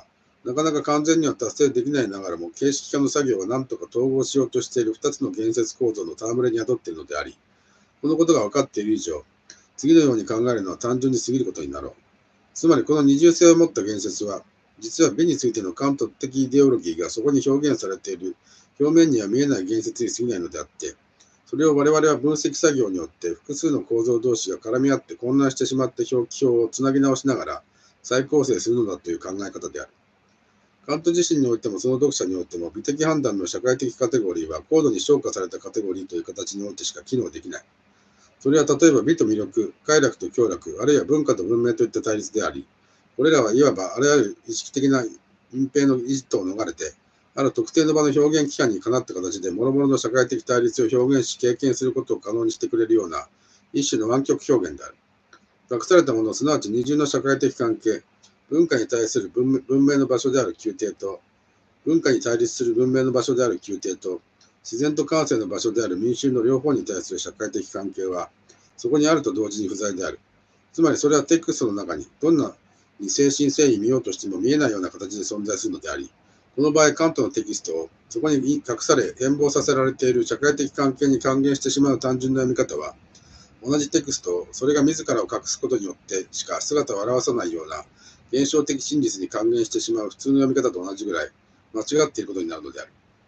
なかなか完全には達成できないながらも、形式化の作業は何とか統合しようとしている2つの言説構造の戯れに宿っているのであり、このことが分かっている以上、次のように考えるのは単純に過ぎることになろう。つまりこの二重性を持った言説は、実は美についてのカント的イデオロギーがそこに表現されている表面には見えない言説に過ぎないのであって、それを我々は分析作業によって複数の構造同士が絡み合って混乱してしまった表記表をつなぎ直しながら再構成するのだという考え方である。カント自身においてもその読者においても美的判断の社会的カテゴリーは高度に昇華されたカテゴリーという形においてしか機能できない。それは例えば美と魅力、快楽と享楽、あるいは文化と文明といった対立であり、これらはいわばあらゆる意識的な隠蔽の意図を逃れて、ある特定の場の表現機関にかなった形で諸々の社会的対立を表現し経験することを可能にしてくれるような一種の湾曲表現である。隠されたもの、すなわち二重の社会的関係、文化に対する文明の場所である宮廷と、文化に対立する文明の場所である宮廷と、自然と感性の場所である民衆の両方に対する社会的関係は、そこにあると同時に不在である。つまりそれはテクストの中に、どんなに精神誠意見ようとしても見えないような形で存在するのであり、この場合、カントのテキストをそこに隠され、変貌させられている社会的関係に還元してしまう単純な読み方は、同じテクストをそれが自らを隠すことによってしか姿を現さないような現象的真実に還元してしまう普通の読み方と同じぐらい間違っていることになるのである。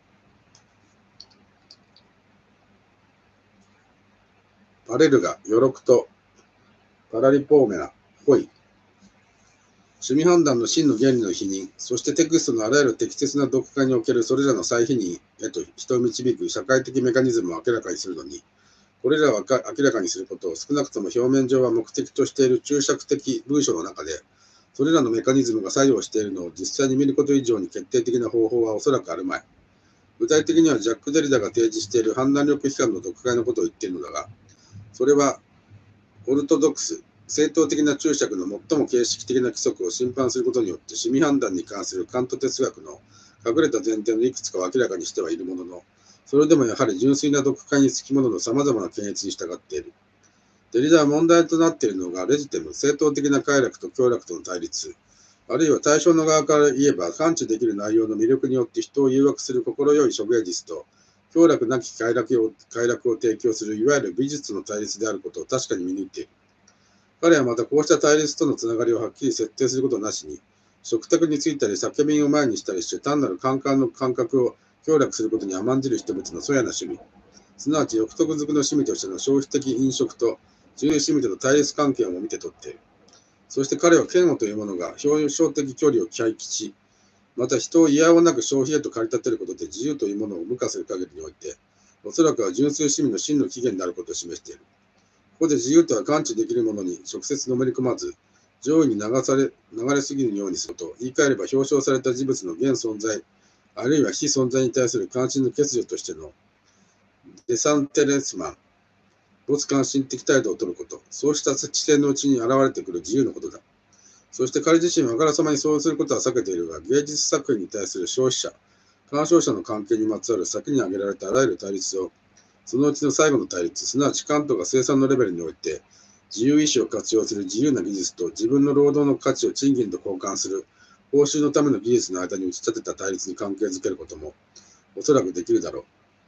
パレルガ、余録とパラリポーメナ、ホイ。趣味判断の真の原理の否認、そしてテクストのあらゆる適切な読解におけるそれらの再否認へと人を導く社会的メカニズムを明らかにするのに、これらを明らかにすることを少なくとも表面上は目的としている注釈的文章の中で、それらのメカニズムが作用しているのを実際に見ること以上に決定的な方法はおそらくあるまい。具体的にはジャック・デリダが提示している判断力批判の読解のことを言っているのだが、それはオルトドクス、正統的な注釈の最も形式的な規則を侵犯することによって趣味判断に関するカント哲学の隠れた前提のいくつかを明らかにしてはいるものの、それでもやはり純粋な読解につきものの様々な検閲に従っている。デリダは問題となっているのがレジテム、正統的な快楽と享楽との対立、あるいは対象の側から言えば感知できる内容の魅力によって人を誘惑する心よい諸芸術と、享楽なき快楽を提供するいわゆる美術の対立であることを確かに見抜いている。彼はまたこうした対立とのつながりをはっきり設定することなしに、食卓についたり酒瓶を前にしたりして単なる感覚の感覚を享楽することに甘んじる人々の粗野な趣味、すなわち欲得づくの趣味としての消費的飲食と自由趣味との対立関係をも見て取っている。そして彼は嫌悪というものが表象的距離を回帰し、また人を嫌おなく消費へと駆り立てることで自由というものを無化する限りにおいて、おそらくは純粋趣味の真の起源であることを示している。ここで自由とは感知できるものに直接のめり込まず、上位に流れすぎるようにすると、言い換えれば表彰された事物の現存在、あるいは非存在に対する関心の欠如としてのデサンテレスマン、没関心的態度を取ること、そうした知性のうちに現れてくる自由のことだ。そして彼自身はあからさまにそうすることは避けているが、芸術作品に対する消費者、鑑賞者の関係にまつわる先に挙げられたあらゆる対立を、そのうちの最後の対立、すなわちカントが生産のレベルにおいて、自由意志を活用する自由な技術と自分の労働の価値を賃金と交換する報酬のための技術の間に打ち立てた対立に関係づけることも、おそらくできるだろう。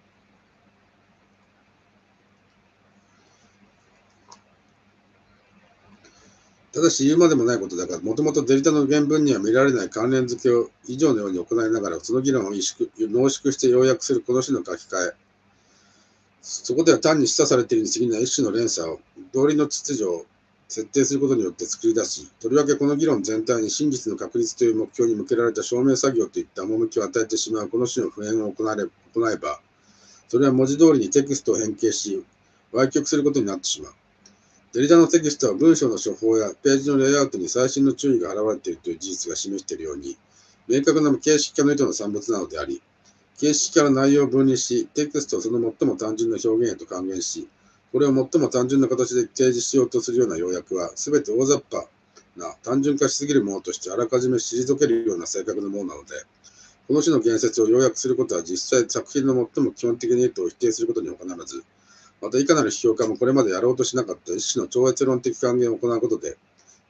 ただし言うまでもないことだが、もともとデリタの原文には見られない関連付けを以上のように行いながら、その議論を濃縮して要約するこの種の書き換え。そこでは単に示唆されているに過ぎない一種の連鎖を、道理の秩序を設定することによって作り出し、とりわけこの議論全体に真実の確立という目標に向けられた証明作業といった趣を与えてしまうこの種の普遍を行えば、それは文字通りにテキストを変形し、歪曲することになってしまう。デリダのテキストは文章の処方やページのレイアウトに細心の注意が払われているという事実が示しているように、明確な形式化の意図の産物なのであり、形式から内容を分離し、テキストをその最も単純な表現へと還元し、これを最も単純な形で提示しようとするような要約は、すべて大雑把な単純化しすぎるものとしてあらかじめ退けるような性格のものなので、この種の言説を要約することは実際作品の最も基本的な意図を否定することに他ならず、またいかなる批評家もこれまでやろうとしなかった一種の超越論的還元を行うことで、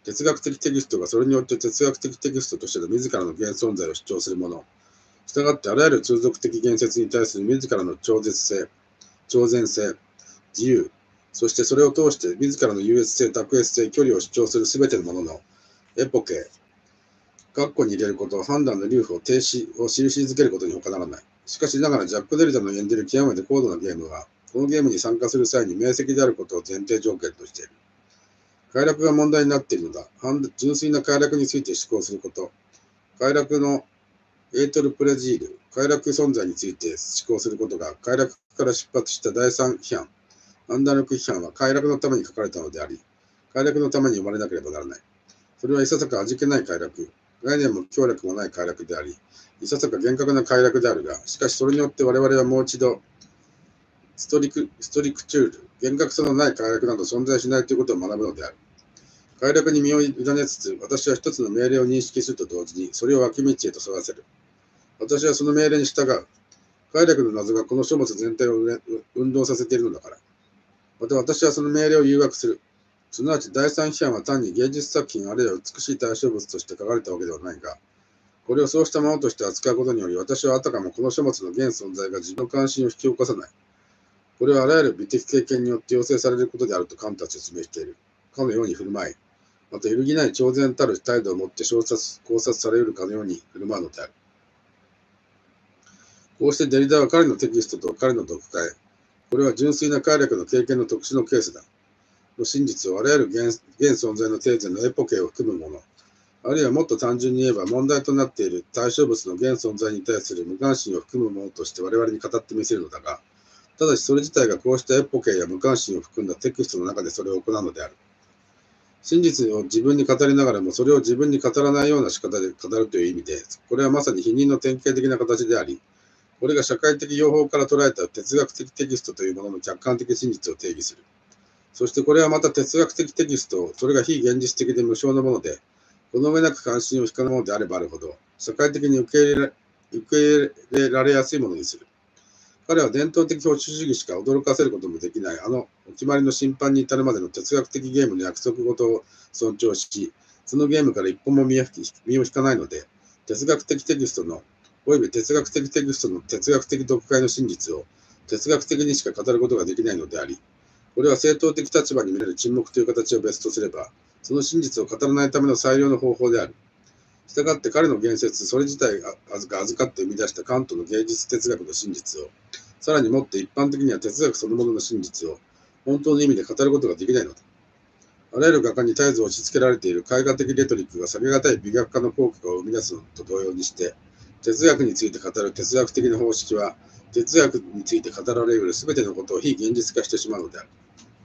哲学的テキストがそれによって哲学的テキストとしての自らの現存在を主張するもの。したがってあらゆる通俗的言説に対する自らの超絶性、超然性、自由、そしてそれを通して自らの優越性、卓越性、距離を主張するすべてのもののエポケ、括弧に入れること、判断の留保を停止を印づけることに他ならない。しかしながらジャック・デリタの演じる極めて高度なゲームは、このゲームに参加する際に明晰であることを前提条件としている。快楽が問題になっているのだ。純粋な快楽について思考すること。快楽のエートルプレジール、快楽存在について思考することが、快楽から出発した第三批判、アンダルク批判は快楽のために書かれたのであり、快楽のために生まれなければならない。それはいささか味気ない快楽、概念も強力もない快楽であり、いささか厳格な快楽であるが、しかしそれによって我々はもう一度、ストリクチュール、厳格さのない快楽など存在しないということを学ぶのである。快楽に身を委ねつつ、私は一つの命令を認識すると同時に、それを脇道へと沿わせる。私はその命令に従う。快楽の謎がこの書物全体を運動させているのだから。また私はその命令を誘惑する。すなわち第三批判は単に芸術作品あるいは美しい対象物として書かれたわけではないが、これをそうしたものとして扱うことにより、私はあたかもこの書物の現存在が自分の関心を引き起こさない。これはあらゆる美的経験によって要請されることであるとカントは説明している。かのように振る舞い、また揺るぎない超然たる態度を持って考察されるかのように振る舞うのである。こうしてデリダは彼のテキストと彼の読解、これは純粋な快楽の経験の特殊のケースだ。の真実をあらゆる現存在の定前のエポケを含むもの、あるいはもっと単純に言えば問題となっている対象物の現存在に対する無関心を含むものとして我々に語ってみせるのだが、ただしそれ自体がこうしたエポケや無関心を含んだテキストの中でそれを行うのである。真実を自分に語りながらもそれを自分に語らないような仕方で語るという意味で、これはまさに否認の典型的な形であり、これが社会的用法から捉えた哲学的テキストというものの客観的真実を定義する。そしてこれはまた哲学的テキスト、それが非現実的で無償のもので、この上なく関心を引かぬものであればあるほど、社会的に受け入れられやすいものにする。彼は伝統的保守主義しか驚かせることもできない、お決まりの審判に至るまでの哲学的ゲームの約束事を尊重し、そのゲームから一歩も身を引かないので、哲学的テキストの、および哲学的テキストの哲学的読解の真実を哲学的にしか語ることができないのであり、これは正当的立場に見れる沈黙という形を別とすれば、その真実を語らないための最良の方法である。したがって彼の言説、それ自体が預かって生み出したカントの芸術哲学の真実を、さらにもって一般的には哲学そのものの真実を、本当の意味で語ることができないのだ。あらゆる画家に絶えず押し付けられている絵画的レトリックが下げがたい美学家の効果を生み出すのと同様にして、哲学について語る哲学的な方式は、哲学について語られるすべてのことを非現実化してしまうのである。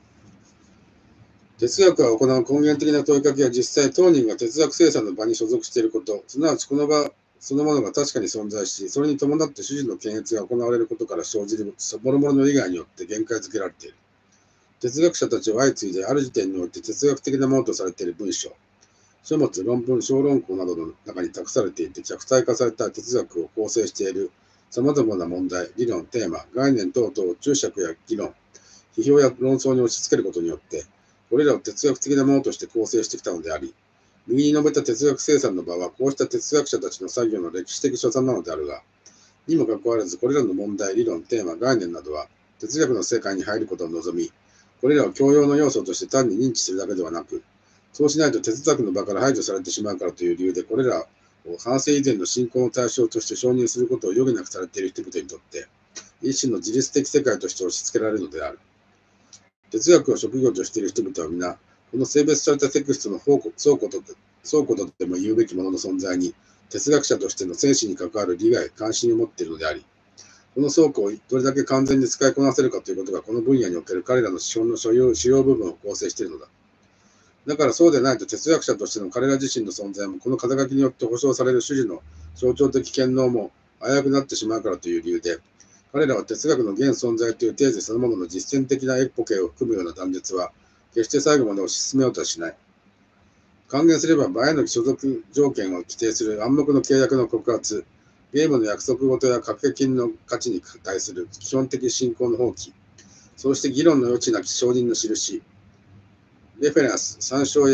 哲学が行う根源的な問いかけは実際当人が哲学生産の場に所属していること、すなわちこの場そのものが確かに存在し、それに伴って主人の検閲が行われることから生じる諸々の利害によって限界づけられている。哲学者たちは相次いである時点において哲学的なものとされている文章、書物、論文、小論考などの中に託されていて客体化された哲学を構成している様々な問題、理論、テーマ、概念等々を注釈や議論、批評や論争に押し付けることによって、これらを哲学的なものとして構成してきたのであり、右に述べた哲学生産の場はこうした哲学者たちの作業の歴史的所産なのであるが、にもかかわらずこれらの問題、理論、テーマ、概念などは哲学の世界に入ることを望み、これらを教養の要素として単に認知するだけではなく、そうしないと哲学の場から排除されてしまうからという理由で、これらを半世以前の信仰の対象として承認することを余儀なくされている人々にとって、一種の自律的世界として押し付けられるのである。哲学を職業としている人々は皆、この性別されたテクストの倉庫とでも言うべきものの存在に、哲学者としての生死に関わる利害、関心を持っているのであり、この倉庫をどれだけ完全に使いこなせるかということがこの分野における彼らの資本の主要部分を構成しているのだ。だからそうでないと哲学者としての彼ら自身の存在もこの肩書きによって保障される主義の象徴的権能も危うくなってしまうからという理由で、彼らは哲学の現存在というテーゼそのものの実践的なエポケを含むような断絶は決して最後まで推し進めようとはしない。還元すれば場への所属条件を規定する暗黙の契約の告発、ゲームの約束事や掛け金の価値に対する基本的信仰の放棄、そうして議論の余地なき承認の印、レフェランス、参照や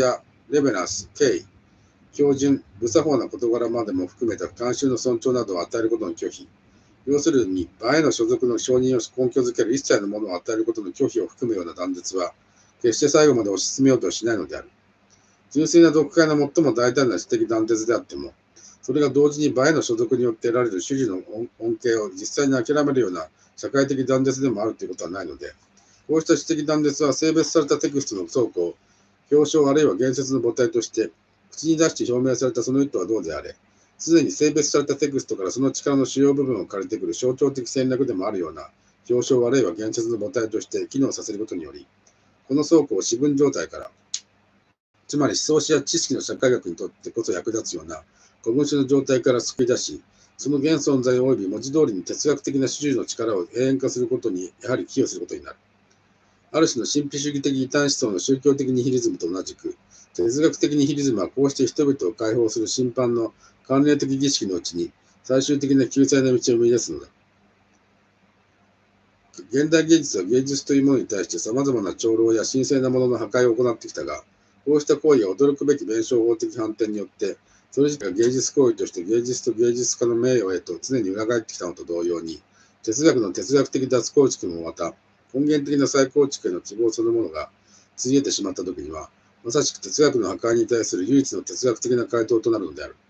レベナンス、敬意、標準、無作法な事柄までも含めた慣習の尊重などを与えることの拒否。要するに、場への所属の承認を根拠づける一切のものを与えることの拒否を含むような断絶は、決して最後まで推し進めようとはしないのである。純粋な読解の最も大胆な私的断絶であっても、それが同時に場への所属によって得られる主義の恩恵を実際に諦めるような社会的断絶でもあるということはないので、こうした私的断絶は性別されたテクストの倉庫を表彰あるいは言説の母体として口に出して表明されたその意図はどうであれ、すでに性別されたテクストからその力の主要部分を借りてくる象徴的戦略でもあるような表彰あるいは言説の母体として機能させることにより、この倉庫を私文状態から、つまり思想史や知識の社会学にとってこそ役立つような古文書の状態から救い出し、その現存在及び文字通りに哲学的な主従の力を永遠化することにやはり寄与することになる。ある種の神秘主義的異端思想の宗教的ニヒリズムと同じく、哲学的ニヒリズムはこうして人々を解放する審判の慣例的儀式のうちに最終的な救済の道を見出すのだ。現代芸術は芸術というものに対して様々な長老や神聖なものの破壊を行ってきたが、こうした行為が驚くべき弁証法的反転によって、それ自体が芸術行為として芸術と芸術家の名誉へと常に裏返ってきたのと同様に、哲学の哲学的脱構築もまた、根源的な再構築への希望そのものがついえてしまったときには、まさしく哲学の破壊に対する唯一の哲学的な回答となるのである。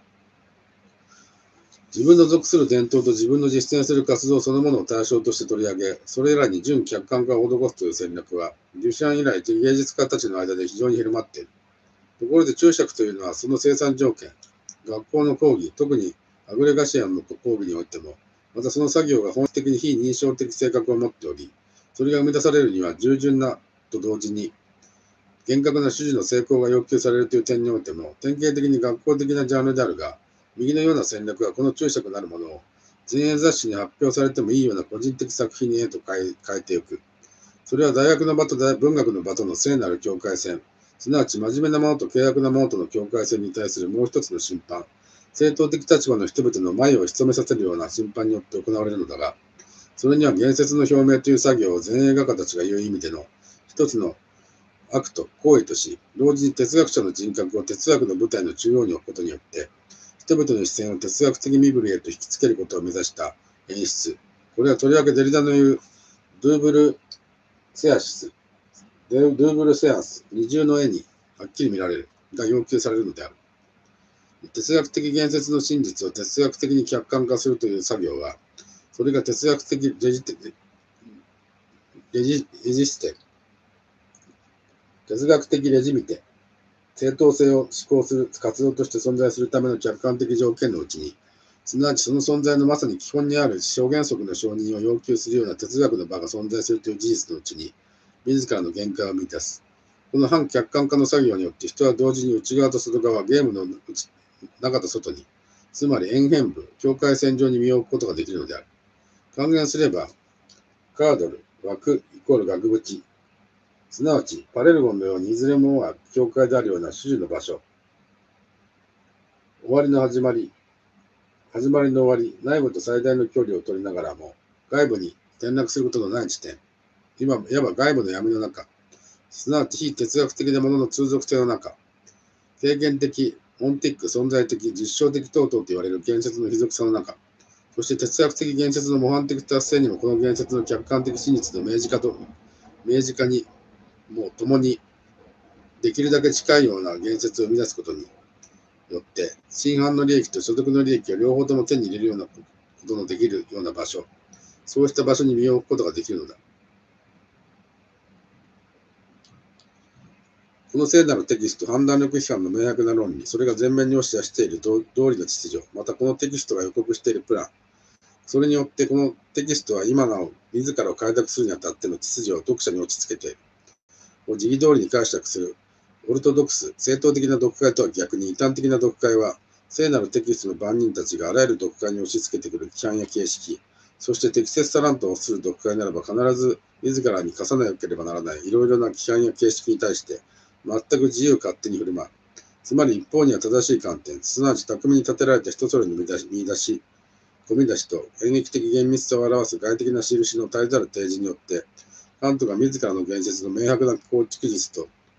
自分の属する伝統と自分の実践する活動そのものを対象として取り上げ、それらに純客観化を施すという戦略は、デュシャン以来芸術家たちの間で非常に広まっている。ところで注釈というのはその生産条件、学校の講義、特にアグレガシアンの講義においても、またその作業が本質的に非認証的性格を持っており、それが生み出されるには従順なと同時に、厳格な主事の成功が要求されるという点においても、典型的に学校的なジャンルであるが、右のような戦略はこの注釈なるものを前衛雑誌に発表されてもいいような個人的作品へと変えていく。それは大学の場と文学の場との聖なる境界線、すなわち真面目なものと契約なものとの境界線に対するもう一つの審判、正当的立場の人々の前を潜めさせるような審判によって行われるのだが、それには言説の表明という作業を前衛画家たちが言う意味での一つのアクト、行為とし、同時に哲学者の人格を哲学の舞台の中央に置くことによって、人々の視線を哲学的身振りへと引きつけることを目指した演出。これはとりわけデリダの言うドゥーブルセアシス、ドゥーブルセアンス、二重の絵にはっきり見られるが要求されるのである。哲学的言説の真実を哲学的に客観化するという作業は、それが哲学的レジステ、哲学的レジミテ、正当性を施行する活動として存在するための客観的条件のうちに、すなわちその存在のまさに基本にある証原則の承認を要求するような哲学の場が存在するという事実のうちに、自らの限界を満たす。この反客観化の作業によって人は同時に内側と外側、ゲームの中と外に、つまり円辺部、境界線上に身を置くことができるのである。還元すれば、カードル、枠イコール額縁、すなわちパレルゴンのようにいずれもは境界であるような主従の場所、終わりの始まり、始まりの終わり、内部と最大の距離を取りながらも、外部に転落することのない地点、いわば外部の闇の中、すなわち非哲学的なものの通俗性の中、経験的、オンティック、存在的、実証的等々と言われる言説の非俗さの中、そして哲学的言説の模範的達成にもこの言説の客観的真実の明示化にも共にできるだけ近いような言説を生み出すことによって、真犯の利益と所得の利益を両方とも手に入れるようなことのできるような場所、そうした場所に身を置くことができるのだ。この聖なるテキスト、判断力批判の明白な論理、それが前面に押し出している道理の秩序、またこのテキストが予告しているプラン、それによってこのテキストは今なお自らを開拓するにあたっての秩序を読者に落ち着けて、時期通りに解釈するオルトドクス、正統的な読解とは逆に異端的な読解は、聖なるテキストの番人たちがあらゆる読解に押し付けてくる規範や形式、そして適切さらんとする読解ならば必ず自らに課さなければならないいろいろな規範や形式に対して全く自由勝手に振る舞う。つまり一方には正しい観点、すなわち巧みに立てられた人それの見出し、込み出しと演劇的厳密さを表す外的な印の絶えざる提示によって、カントが自らの言説の明白な構築術と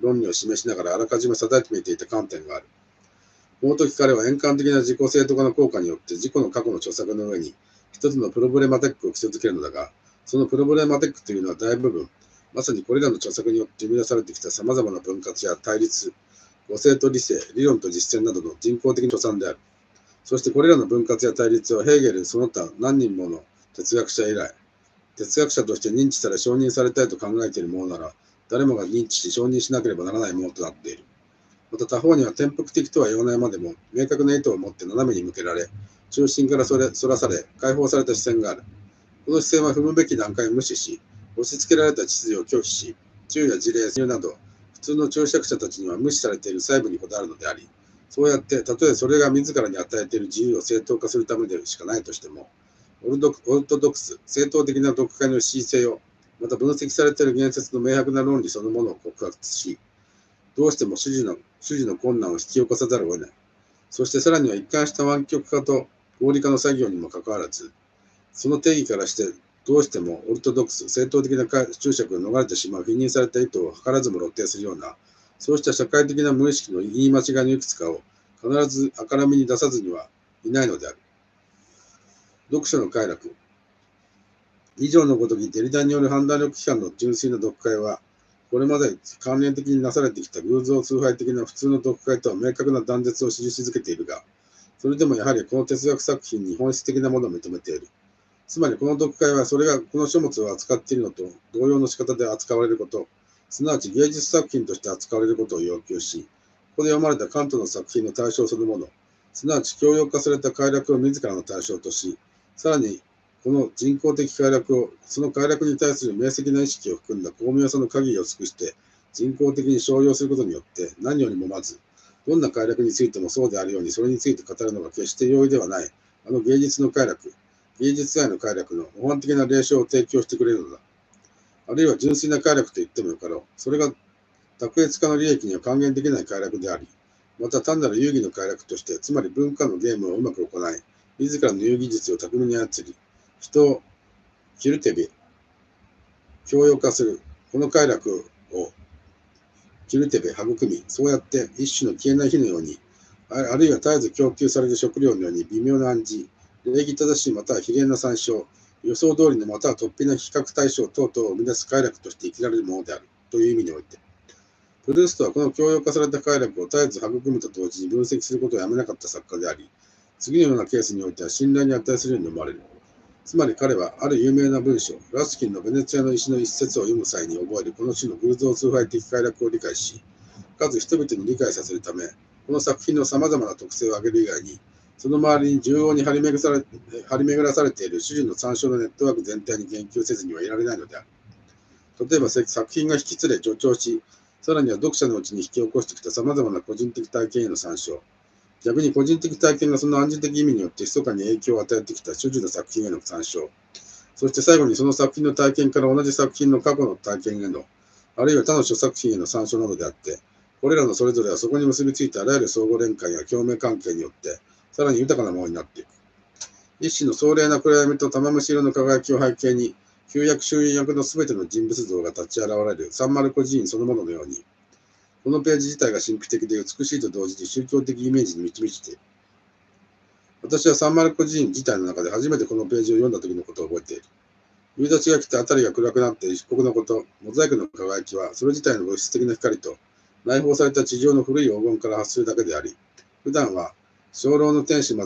論理を示しながらあらかじめ定めていた観点がある。この時彼は円環的な自己正当化の効果によって自己の過去の著作の上に一つのプロブレマテックを基礎づけるのだが、そのプロブレマテックというのは大部分、まさにこれらの著作によって生み出されてきた様々な分割や対立、誤性と理性、理論と実践などの人工的な著産である。そしてこれらの分割や対立はヘーゲルその他何人もの哲学者以来、哲学者として認知され承認されたいと考えているものなら、誰もが認知し承認しなければならないものとなっている。また他方には転覆的とは言わないまでも、明確な意図を持って斜めに向けられ、中心からそらされ、解放された視線がある。この視線は踏むべき段階を無視し、押し付けられた秩序を拒否し、銃や事例、戦など、普通の注釈者たちには無視されている細部にこだわるのであり、そうやって、たとえそれが自らに与えている自由を正当化するためでしかないとしても、オルトドクス、正当的な読解の恣意性を、また分析されている言説の明白な論理そのものを告発し、どうしても主事の困難を引き起こさざるを得ない。そしてさらには一貫した湾曲化と合理化の作業にもかかわらず、その定義からしてどうしてもオルトドクス、正当的な注釈を逃れてしまう否認された意図を図らずも露呈するような、そうした社会的な無意識の言い間違いのいくつかを必ず明るみに出さずにはいないのである。読書の快楽。以上のごときデリダによる判断力批判の純粋な読解は、これまで関連的になされてきた偶像崇拝的な普通の読解とは明確な断絶を記し続けているが、それでもやはりこの哲学作品に本質的なものを認めている。つまりこの読解はそれがこの書物を扱っているのと同様の仕方で扱われること、すなわち芸術作品として扱われることを要求し、ここで読まれたカントの作品の対象そのもの、すなわち強要化された快楽を自らの対象とし、さらにこの人工的快楽を、その快楽に対する明晰な意識を含んだ巧妙さの限りを尽くして人工的に商用することによって、何よりもまず、どんな快楽についてもそうであるようにそれについて語るのが決して容易ではない、あの芸術の快楽、芸術外の快楽の模範的な例証を提供してくれるのだ。あるいは純粋な快楽と言ってもよかろう。それが卓越化の利益には還元できない快楽であり、また単なる遊戯の快楽として、つまり文化のゲームをうまく行い、自らの遊戯術を巧みに操り、人をキルテビ、強要化する、この快楽をキルテベ、育み、そうやって一種の消えない火のように、あるいは絶えず供給される食料のように微妙な暗示、礼儀正しいまたは非礼な参照、予想通りのまたは突飛な比較対象等々を生み出す快楽として生きられるものであるという意味において、プルーストはこの強要化された快楽を絶えず育むと同時に分析することをやめなかった作家であり、次のようなケースにおいては信頼に値するように思われる。つまり彼はある有名な文章、ラスキンのベネツィアの石の一節を読む際に覚えるこの種の偶像崇拝的快楽を理解し、かつ人々に理解させるため、この作品の様々な特性を挙げる以外に、その周りに重要に張り巡らされている種々の参照のネットワーク全体に言及せずにはいられないのである。例えば作品が引き連れ助長し、さらには読者のうちに引き起こしてきた様々な個人的体験への参照。逆に個人的体験がその暗示的意味によって密かに影響を与えてきた種々の作品への参照。そして最後にその作品の体験から同じ作品の過去の体験への、あるいは他の諸作品への参照などであって、これらのそれぞれはそこに結びついたあらゆる相互連関や共鳴関係によって、さらに豊かなものになっていく。一種の壮麗な暗闇と玉虫色の輝きを背景に、旧約周囲役のすべての人物像が立ち現れるサンマルコ寺院そのもののように、このページ自体が神秘的で美しいと同時に宗教的イメージに満ち満ちている。私はサンマルコ寺院自体の中で初めてこのページを読んだ時のことを覚えている。夕立が来て辺りが暗くなって一刻のこと、モザイクの輝きはそれ自体の物質的な光と内包された地上の古い黄金から発するだけであり、普段は精霊の天使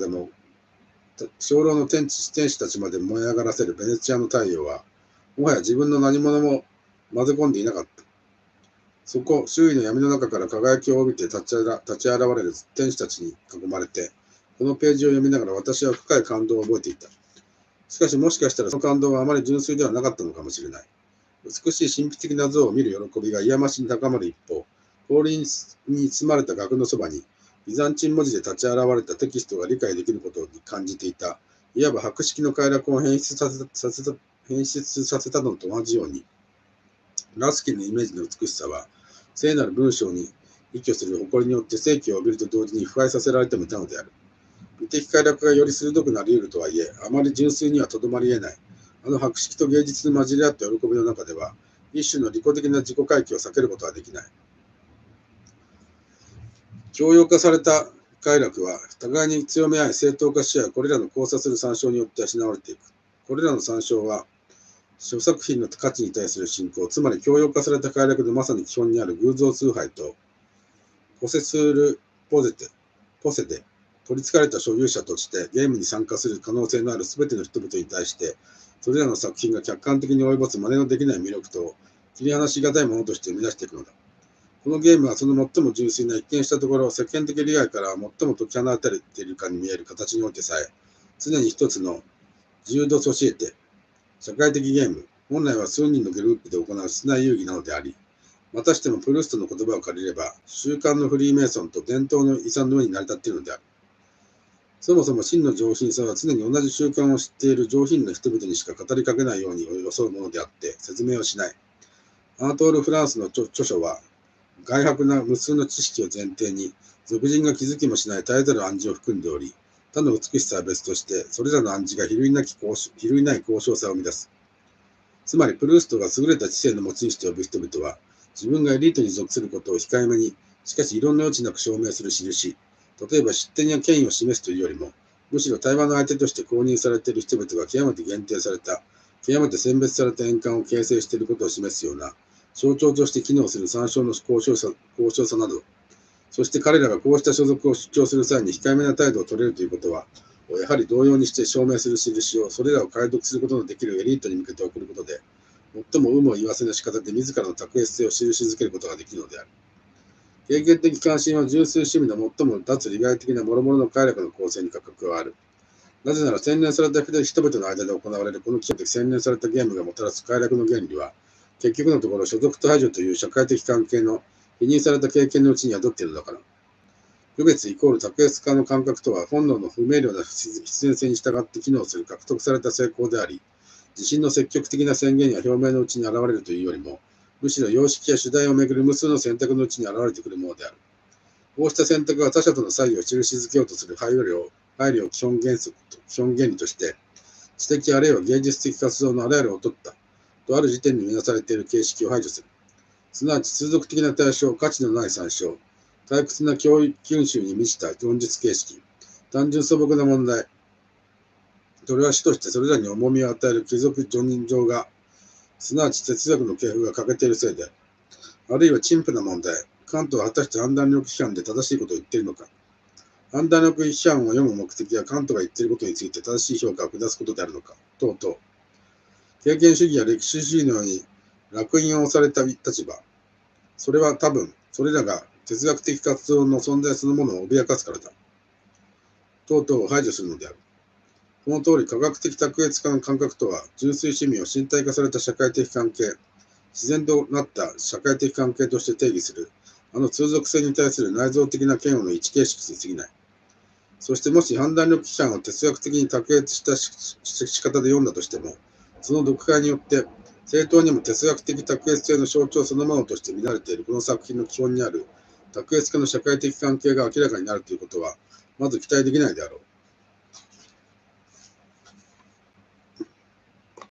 たちまで燃え上がらせるベネチアの太陽は、もはや自分の何者も混ぜ込んでいなかった。そこ、周囲の闇の中から輝きを帯びて立ち現れる天使たちに囲まれて、このページを読みながら私は深い感動を覚えていた。しかしもしかしたらその感動はあまり純粋ではなかったのかもしれない。美しい神秘的な像を見る喜びが癒ましに高まる一方、氷に包まれた額のそばに、ビザンチン文字で立ち現れたテキストが理解できることに感じていた、いわば博識の快楽を変質させたのと同じように、ラスキンのイメージの美しさは、聖なる文章に依拠する誇りによって生気を帯びると同時に腐敗させられてもいたのである。美的快楽がより鋭くなり得るとはいえ、あまり純粋にはとどまり得ない。あの博識と芸術に混じり合った喜びの中では、一種の利己的な自己回帰を避けることはできない。 共用化された快楽は、互いに強め合い正当化し合うこれらの交差する参照によって失われていく。これらの参照は、諸作品の価値に対する信仰、つまり共用化された快楽のまさに基本にある偶像崇拝と、ポセスールポセで取り憑かれた所有者としてゲームに参加する可能性のあるすべての人々に対して、それらの作品が客観的に及ぼす真似のできない魅力と切り離しがたいものとして生み出していくのだ。このゲームはその最も純粋な一見したところ、世間的利害から最も解き放たれているかに見える形においてさえ、常に一つのジュード・ソシエテ、社会的ゲーム、本来は数人のグループで行う室内遊戯なのであり、またしてもプルーストの言葉を借りれば、習慣のフリーメイソンと伝統の遺産の上に成り立っているのである。そもそも真の上品さは常に同じ習慣を知っている上品な人々にしか語りかけないように装うものであって説明をしない。アナトール・フランスの著書は、外泊な無数の知識を前提に、俗人が気づきもしない絶えざる暗示を含んでおり、他の美しさは別として、それらの暗示が比類ない高尚さを生み出す。つまり、プルーストが優れた知性の持ち主と呼ぶ人々は、自分がエリートに属することを控えめに、しかし異論の余地なく証明する印、例えば出典や権威を示すというよりも、むしろ対話の相手として公認されている人々が極めて限定された、極めて選別された円環を形成していることを示すような、象徴として機能する参照の高尚さなど、そして彼らがこうした所属を主張する際に控えめな態度を取れるということは、やはり同様にして証明する印をそれらを解読することのできるエリートに向けて送ることで、最も有無を言わせぬ仕方で自らの卓越性を印づけることができるのである。経験的関心は純粋趣味の最も脱利害的な諸々の快楽の構成に関わる。なぜなら洗練された人々の間で行われるこの極めて洗練されたゲームがもたらす快楽の原理は、結局のところ所属と排除という社会的関係の否認された経験のうちに宿っているのだから。区別イコール卓越化の感覚とは本能の不明瞭な必然性に従って機能する獲得された成功であり、自身の積極的な宣言や表明のうちに現れるというよりも、むしろ様式や主題をめぐる無数の選択のうちに現れてくるものである。こうした選択は他者との差異を印づけようとする配慮を基本原理として、知的あるいは芸術的活動のあらゆるを取ったとある時点に見なされている形式を排除する。すなわち通俗的な対象、価値のない参照、退屈な教育吸収に満ちた論述形式、単純素朴な問題、それは主としてそれらに重みを与える貴族叙任状が、すなわち哲学の系譜が欠けているせいである。あるいは陳腐な問題、カントは果たして判断力批判で正しいことを言っているのか。判断力批判を読む目的はカントが言っていることについて正しい評価を下すことであるのか、等々。経験主義や歴史主義のように烙印を押された立場、それは多分、それらが哲学的活動の存在そのものを脅かすからだ。等々を排除するのである。この通り、科学的卓越化の感覚とは、純粋趣味を身体化された社会的関係、自然となった社会的関係として定義する、あの通俗性に対する内臓的な嫌悪の一形式に過ぎない。そしてもし判断力批判を哲学的に卓越した仕方で読んだとしても、その読解によって、正当にも哲学的卓越性の象徴そのものとして見られているこの作品の基本にある卓越化の社会的関係が明らかになるということは、まず期待できないであろう。